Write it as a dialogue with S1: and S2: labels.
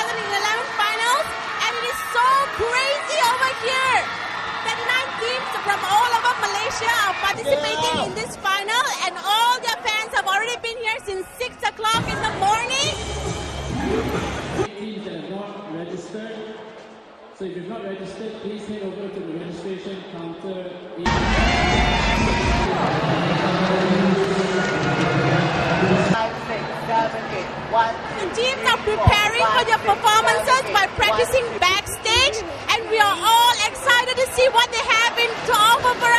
S1: 2011 finals, and it is so crazy over here. 39 teams from all over Malaysia are participating in this final, and all their fans have already been here since 6 o'clock in the morning.
S2: Teams that have not registered. So if you've not registered, please head over to the registration counter.
S1: The teams are preparing for their performances by practicing backstage, and we are all excited to see what they have to offer for